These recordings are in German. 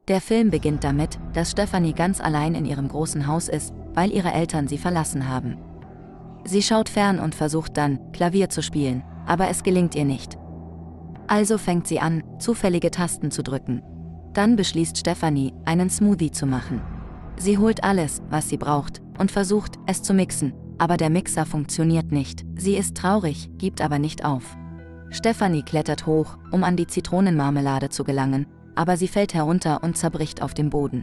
Der Film beginnt damit, dass Stephanie ganz allein in ihrem großen Haus ist, weil ihre Eltern sie verlassen haben. Sie schaut fern und versucht dann, Klavier zu spielen, aber es gelingt ihr nicht. Also fängt sie an, zufällige Tasten zu drücken. Dann beschließt Stephanie, einen Smoothie zu machen. Sie holt alles, was sie braucht, und versucht, es zu mixen, aber der Mixer funktioniert nicht. Sie ist traurig, gibt aber nicht auf. Stephanie klettert hoch, um an die Zitronenmarmelade zu gelangen, aber sie fällt herunter und zerbricht auf dem Boden.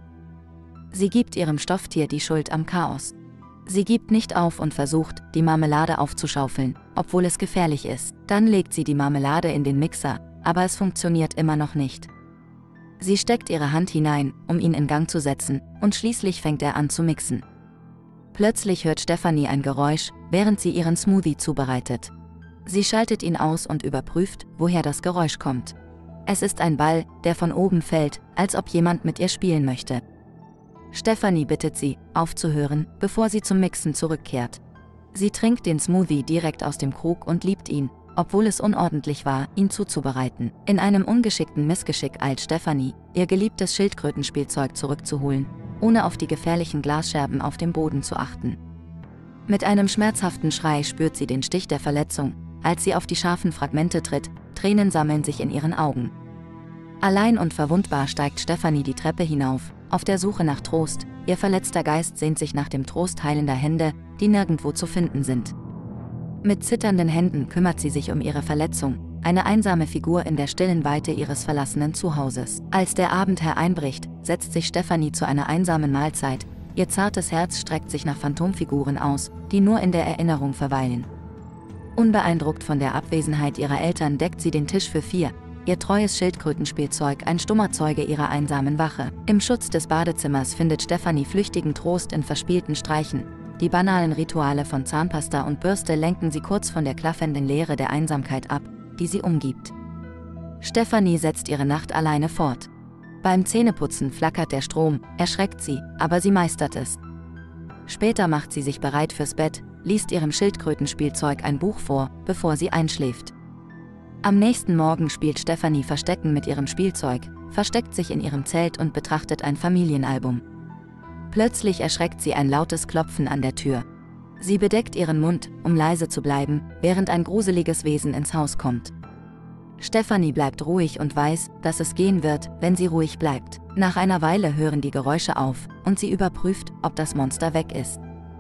Sie gibt ihrem Stofftier die Schuld am Chaos. Sie gibt nicht auf und versucht, die Marmelade aufzuschaufeln, obwohl es gefährlich ist. Dann legt sie die Marmelade in den Mixer, aber es funktioniert immer noch nicht. Sie steckt ihre Hand hinein, um ihn in Gang zu setzen, und schließlich fängt er an zu mixen. Plötzlich hört Stephanie ein Geräusch, während sie ihren Smoothie zubereitet. Sie schaltet ihn aus und überprüft, woher das Geräusch kommt. Es ist ein Ball, der von oben fällt, als ob jemand mit ihr spielen möchte. Stephanie bittet sie, aufzuhören, bevor sie zum Mixen zurückkehrt. Sie trinkt den Smoothie direkt aus dem Krug und liebt ihn, obwohl es unordentlich war, ihn zuzubereiten. In einem ungeschickten Missgeschick eilt Stephanie, ihr geliebtes Schildkrötenspielzeug zurückzuholen, ohne auf die gefährlichen Glasscherben auf dem Boden zu achten. Mit einem schmerzhaften Schrei spürt sie den Stich der Verletzung, als sie auf die scharfen Fragmente tritt, Tränen sammeln sich in ihren Augen. Allein und verwundbar steigt Stephanie die Treppe hinauf, auf der Suche nach Trost. Ihr verletzter Geist sehnt sich nach dem Trost heilender Hände, die nirgendwo zu finden sind. Mit zitternden Händen kümmert sie sich um ihre Verletzung, eine einsame Figur in der stillen Weite ihres verlassenen Zuhauses. Als der Abend hereinbricht, setzt sich Stephanie zu einer einsamen Mahlzeit. Ihr zartes Herz streckt sich nach Phantomfiguren aus, die nur in der Erinnerung verweilen. Unbeeindruckt von der Abwesenheit ihrer Eltern deckt sie den Tisch für 4, ihr treues Schildkrötenspielzeug ein stummer Zeuge ihrer einsamen Wache. Im Schutz des Badezimmers findet Stephanie flüchtigen Trost in verspielten Streichen. Die banalen Rituale von Zahnpasta und Bürste lenken sie kurz von der klaffenden Leere der Einsamkeit ab, die sie umgibt. Stephanie setzt ihre Nacht alleine fort. Beim Zähneputzen flackert der Strom, erschreckt sie, aber sie meistert es. Später macht sie sich bereit fürs Bett, liest ihrem Schildkrötenspielzeug ein Buch vor, bevor sie einschläft. Am nächsten Morgen spielt Stephanie Verstecken mit ihrem Spielzeug, versteckt sich in ihrem Zelt und betrachtet ein Familienalbum. Plötzlich erschreckt sie ein lautes Klopfen an der Tür. Sie bedeckt ihren Mund, um leise zu bleiben, während ein gruseliges Wesen ins Haus kommt. Stephanie bleibt ruhig und weiß, dass es gehen wird, wenn sie ruhig bleibt. Nach einer Weile hören die Geräusche auf, und sie überprüft, ob das Monster weg ist.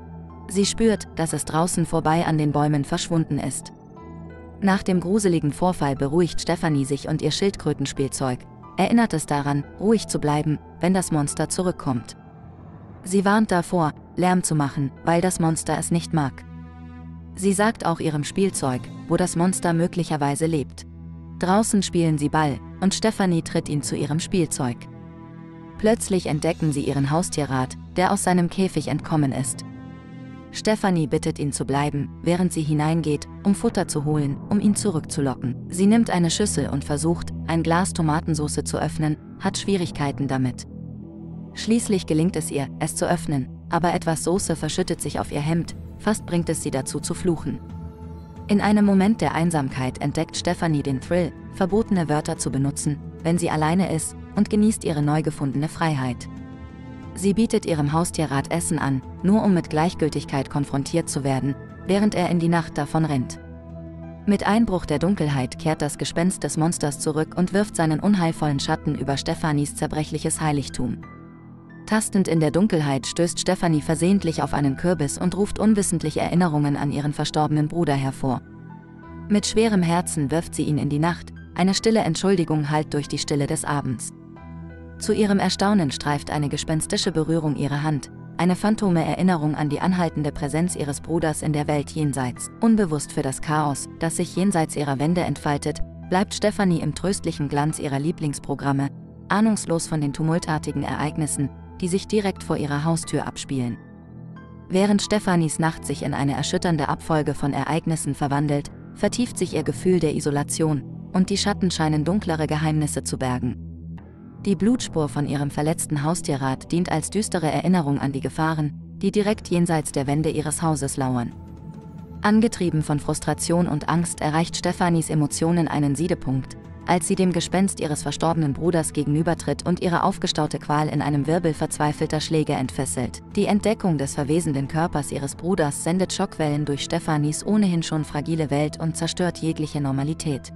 Sie spürt, dass es draußen vorbei an den Bäumen verschwunden ist. Nach dem gruseligen Vorfall beruhigt Stephanie sich und ihr Schildkrötenspielzeug, erinnert es daran, ruhig zu bleiben, wenn das Monster zurückkommt. Sie warnt davor, Lärm zu machen, weil das Monster es nicht mag. Sie sagt auch ihrem Spielzeug, wo das Monster möglicherweise lebt. Draußen spielen sie Ball, und Stephanie tritt ihn zu ihrem Spielzeug. Plötzlich entdecken sie ihren Haustierrat, der aus seinem Käfig entkommen ist. Stephanie bittet ihn zu bleiben, während sie hineingeht, um Futter zu holen, um ihn zurückzulocken. Sie nimmt eine Schüssel und versucht, ein Glas Tomatensauce zu öffnen, hat Schwierigkeiten damit. Schließlich gelingt es ihr, es zu öffnen, aber etwas Soße verschüttet sich auf ihr Hemd, fast bringt es sie dazu zu fluchen. In einem Moment der Einsamkeit entdeckt Stephanie den Thrill, verbotene Wörter zu benutzen, wenn sie alleine ist, und genießt ihre neu gefundene Freiheit. Sie bietet ihrem Haustierrat Essen an, nur um mit Gleichgültigkeit konfrontiert zu werden, während er in die Nacht davon rennt. Mit Einbruch der Dunkelheit kehrt das Gespenst des Monsters zurück und wirft seinen unheilvollen Schatten über Stephanies zerbrechliches Heiligtum. Tastend in der Dunkelheit stößt Stephanie versehentlich auf einen Kürbis und ruft unwissentlich Erinnerungen an ihren verstorbenen Bruder hervor. Mit schwerem Herzen wirft sie ihn in die Nacht, eine stille Entschuldigung hallt durch die Stille des Abends. Zu ihrem Erstaunen streift eine gespenstische Berührung ihre Hand, eine phantome Erinnerung an die anhaltende Präsenz ihres Bruders in der Welt jenseits. Unbewusst für das Chaos, das sich jenseits ihrer Wände entfaltet, bleibt Stephanie im tröstlichen Glanz ihrer Lieblingsprogramme, ahnungslos von den tumultartigen Ereignissen, die sich direkt vor ihrer Haustür abspielen. Während Stephanies Nacht sich in eine erschütternde Abfolge von Ereignissen verwandelt, vertieft sich ihr Gefühl der Isolation, und die Schatten scheinen dunklere Geheimnisse zu bergen. Die Blutspur von ihrem verletzten Haustierrat dient als düstere Erinnerung an die Gefahren, die direkt jenseits der Wände ihres Hauses lauern. Angetrieben von Frustration und Angst erreicht Stephanies Emotionen einen Siedepunkt, als sie dem Gespenst ihres verstorbenen Bruders gegenübertritt und ihre aufgestaute Qual in einem Wirbel verzweifelter Schläge entfesselt. Die Entdeckung des verwesenden Körpers ihres Bruders sendet Schockwellen durch Stephanies ohnehin schon fragile Welt und zerstört jegliche Normalität.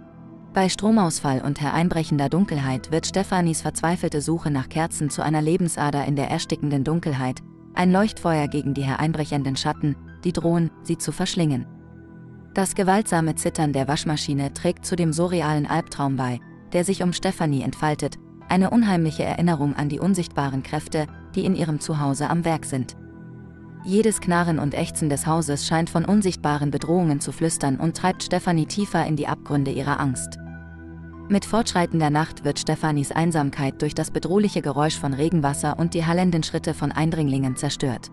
Bei Stromausfall und hereinbrechender Dunkelheit wird Stephanies verzweifelte Suche nach Kerzen zu einer Lebensader in der erstickenden Dunkelheit, ein Leuchtfeuer gegen die hereinbrechenden Schatten, die drohen, sie zu verschlingen. Das gewaltsame Zittern der Waschmaschine trägt zu dem surrealen Albtraum bei, der sich um Stephanie entfaltet, eine unheimliche Erinnerung an die unsichtbaren Kräfte, die in ihrem Zuhause am Werk sind. Jedes Knarren und Ächzen des Hauses scheint von unsichtbaren Bedrohungen zu flüstern und treibt Stephanie tiefer in die Abgründe ihrer Angst. Mit fortschreitender Nacht wird Stephanies Einsamkeit durch das bedrohliche Geräusch von Regenwasser und die hallenden Schritte von Eindringlingen zerstört.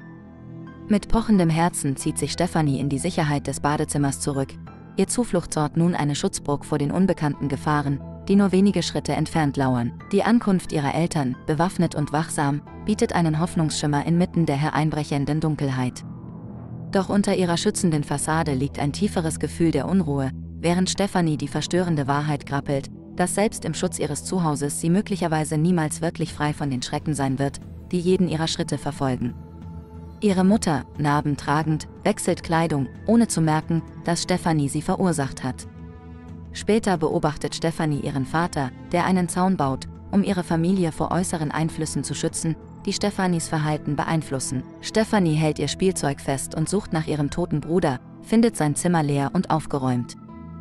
Mit pochendem Herzen zieht sich Stephanie in die Sicherheit des Badezimmers zurück, ihr Zufluchtsort nun eine Schutzburg vor den unbekannten Gefahren, die nur wenige Schritte entfernt lauern. Die Ankunft ihrer Eltern, bewaffnet und wachsam, bietet einen Hoffnungsschimmer inmitten der hereinbrechenden Dunkelheit. Doch unter ihrer schützenden Fassade liegt ein tieferes Gefühl der Unruhe, während Stephanie die verstörende Wahrheit grappelt, dass selbst im Schutz ihres Zuhauses sie möglicherweise niemals wirklich frei von den Schrecken sein wird, die jeden ihrer Schritte verfolgen. Ihre Mutter, narbentragend, wechselt Kleidung, ohne zu merken, dass Stephanie sie verursacht hat. Später beobachtet Stephanie ihren Vater, der einen Zaun baut, um ihre Familie vor äußeren Einflüssen zu schützen, die Stephanies Verhalten beeinflussen. Stephanie hält ihr Spielzeug fest und sucht nach ihrem toten Bruder, findet sein Zimmer leer und aufgeräumt.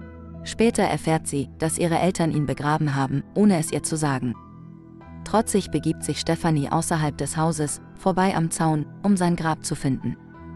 Später erfährt sie, dass ihre Eltern ihn begraben haben, ohne es ihr zu sagen. Trotzig begibt sich Stephanie außerhalb des Hauses, vorbei am Zaun, um sein Grab zu finden.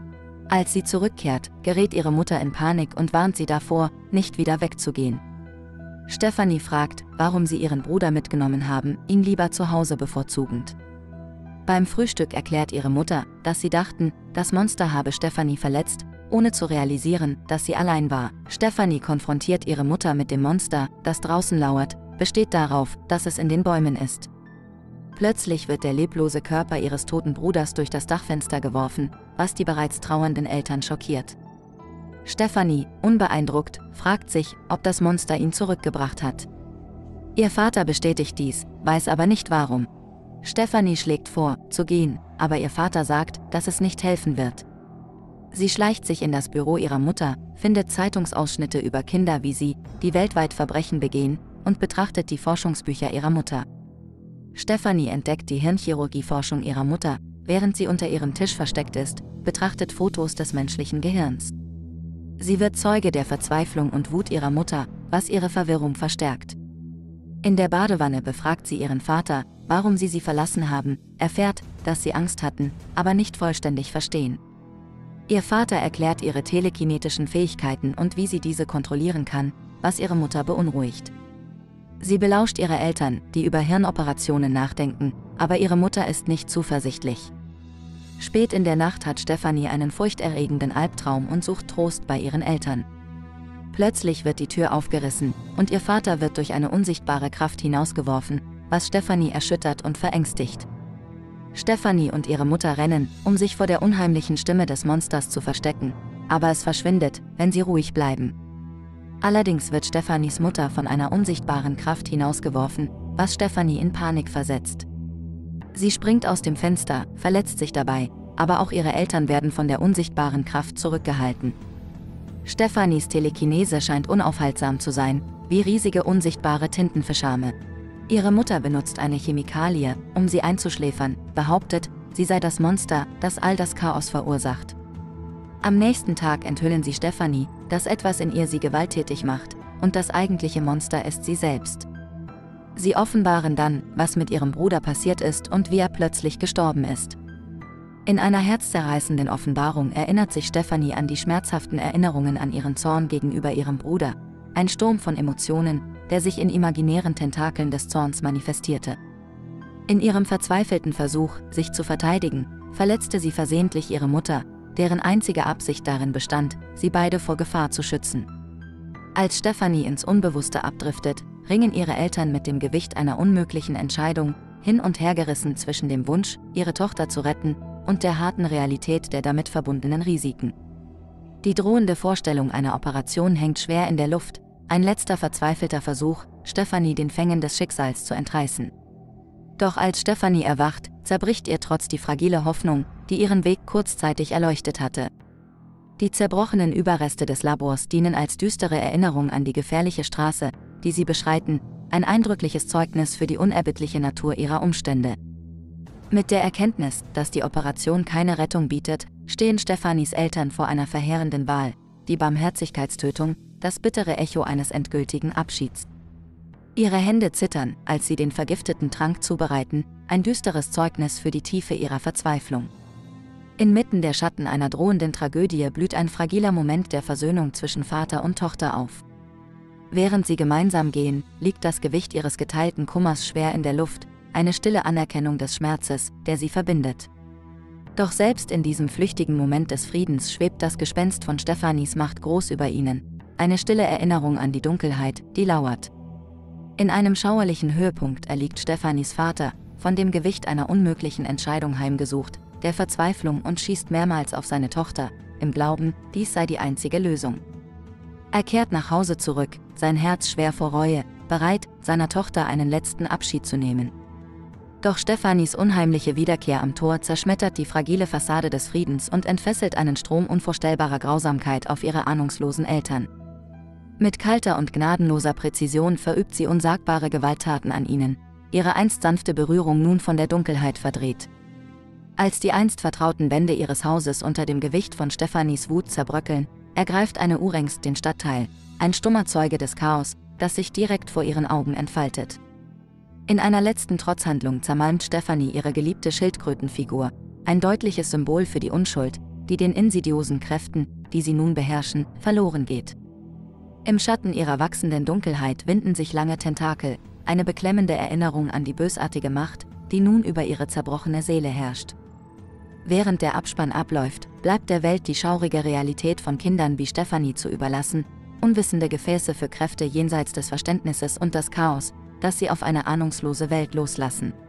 Als sie zurückkehrt, gerät ihre Mutter in Panik und warnt sie davor, nicht wieder wegzugehen. Stephanie fragt, warum sie ihren Bruder mitgenommen haben, ihn lieber zu Hause bevorzugend. Beim Frühstück erklärt ihre Mutter, dass sie dachten, das Monster habe Stephanie verletzt, ohne zu realisieren, dass sie allein war. Stephanie konfrontiert ihre Mutter mit dem Monster, das draußen lauert, besteht darauf, dass es in den Bäumen ist. Plötzlich wird der leblose Körper ihres toten Bruders durch das Dachfenster geworfen, was die bereits trauernden Eltern schockiert. Stephanie, unbeeindruckt, fragt sich, ob das Monster ihn zurückgebracht hat. Ihr Vater bestätigt dies, weiß aber nicht warum. Stephanie schlägt vor, zu gehen, aber ihr Vater sagt, dass es nicht helfen wird. Sie schleicht sich in das Büro ihrer Mutter, findet Zeitungsausschnitte über Kinder wie sie, die weltweit Verbrechen begehen, und betrachtet die Forschungsbücher ihrer Mutter. Stephanie entdeckt die Hirnchirurgieforschung ihrer Mutter, während sie unter ihrem Tisch versteckt ist, betrachtet Fotos des menschlichen Gehirns. Sie wird Zeuge der Verzweiflung und Wut ihrer Mutter, was ihre Verwirrung verstärkt. In der Badewanne befragt sie ihren Vater, warum sie verlassen haben, erfährt, dass sie Angst hatten, aber nicht vollständig verstehen. Ihr Vater erklärt ihre telekinetischen Fähigkeiten und wie sie diese kontrollieren kann, was ihre Mutter beunruhigt. Sie belauscht ihre Eltern, die über Hirnoperationen nachdenken, aber ihre Mutter ist nicht zuversichtlich. Spät in der Nacht hat Stephanie einen furchterregenden Albtraum und sucht Trost bei ihren Eltern. Plötzlich wird die Tür aufgerissen, und ihr Vater wird durch eine unsichtbare Kraft hinausgeworfen, was Stephanie erschüttert und verängstigt. Stephanie und ihre Mutter rennen, um sich vor der unheimlichen Stimme des Monsters zu verstecken, aber es verschwindet, wenn sie ruhig bleiben. Allerdings wird Stephanies Mutter von einer unsichtbaren Kraft hinausgeworfen, was Stephanie in Panik versetzt. Sie springt aus dem Fenster, verletzt sich dabei, aber auch ihre Eltern werden von der unsichtbaren Kraft zurückgehalten. Stephanies Telekinese scheint unaufhaltsam zu sein, wie riesige unsichtbare Tintenfischarme. Ihre Mutter benutzt eine Chemikalie, um sie einzuschläfern, behauptet, sie sei das Monster, das all das Chaos verursacht. Am nächsten Tag enthüllen sie Stephanie, dass etwas in ihr sie gewalttätig macht, und das eigentliche Monster ist sie selbst. Sie offenbaren dann, was mit ihrem Bruder passiert ist und wie er plötzlich gestorben ist. In einer herzzerreißenden Offenbarung erinnert sich Stephanie an die schmerzhaften Erinnerungen an ihren Zorn gegenüber ihrem Bruder, ein Sturm von Emotionen, der sich in imaginären Tentakeln des Zorns manifestierte. In ihrem verzweifelten Versuch, sich zu verteidigen, verletzte sie versehentlich ihre Mutter, deren einzige Absicht darin bestand, sie beide vor Gefahr zu schützen. Als Stephanie ins Unbewusste abdriftet, ringen ihre Eltern mit dem Gewicht einer unmöglichen Entscheidung, hin und her gerissen zwischen dem Wunsch, ihre Tochter zu retten, und der harten Realität der damit verbundenen Risiken. Die drohende Vorstellung einer Operation hängt schwer in der Luft, ein letzter verzweifelter Versuch, Stephanie den Fängen des Schicksals zu entreißen. Doch als Stephanie erwacht, zerbricht ihr trotz die fragile Hoffnung, die ihren Weg kurzzeitig erleuchtet hatte. Die zerbrochenen Überreste des Labors dienen als düstere Erinnerung an die gefährliche Straße, die sie beschreiten, ein eindrückliches Zeugnis für die unerbittliche Natur ihrer Umstände. Mit der Erkenntnis, dass die Operation keine Rettung bietet, stehen Stephanies Eltern vor einer verheerenden Wahl: die Barmherzigkeitstötung, das bittere Echo eines endgültigen Abschieds. Ihre Hände zittern, als sie den vergifteten Trank zubereiten, ein düsteres Zeugnis für die Tiefe ihrer Verzweiflung. Inmitten der Schatten einer drohenden Tragödie blüht ein fragiler Moment der Versöhnung zwischen Vater und Tochter auf. Während sie gemeinsam gehen, liegt das Gewicht ihres geteilten Kummers schwer in der Luft, eine stille Anerkennung des Schmerzes, der sie verbindet. Doch selbst in diesem flüchtigen Moment des Friedens schwebt das Gespenst von Stephanies Macht groß über ihnen, eine stille Erinnerung an die Dunkelheit, die lauert. In einem schauerlichen Höhepunkt erliegt Stephanies Vater, von dem Gewicht einer unmöglichen Entscheidung heimgesucht, der Verzweiflung und schießt mehrmals auf seine Tochter, im Glauben, dies sei die einzige Lösung. Er kehrt nach Hause zurück, sein Herz schwer vor Reue, bereit, seiner Tochter einen letzten Abschied zu nehmen. Doch Stephanies unheimliche Wiederkehr am Tor zerschmettert die fragile Fassade des Friedens und entfesselt einen Strom unvorstellbarer Grausamkeit auf ihre ahnungslosen Eltern. Mit kalter und gnadenloser Präzision verübt sie unsagbare Gewalttaten an ihnen, ihre einst sanfte Berührung nun von der Dunkelheit verdreht. Als die einst vertrauten Wände ihres Hauses unter dem Gewicht von Stephanies Wut zerbröckeln, ergreift eine Urengst den Stadtteil, ein stummer Zeuge des Chaos, das sich direkt vor ihren Augen entfaltet. In einer letzten Trotzhandlung zermalmt Stephanie ihre geliebte Schildkrötenfigur, ein deutliches Symbol für die Unschuld, die den insidiosen Kräften, die sie nun beherrschen, verloren geht. Im Schatten ihrer wachsenden Dunkelheit winden sich lange Tentakel, eine beklemmende Erinnerung an die bösartige Macht, die nun über ihre zerbrochene Seele herrscht. Während der Abspann abläuft, bleibt der Welt die schaurige Realität von Kindern wie Stephanie zu überlassen, unwissende Gefäße für Kräfte jenseits des Verständnisses und das Chaos, das sie auf eine ahnungslose Welt loslassen.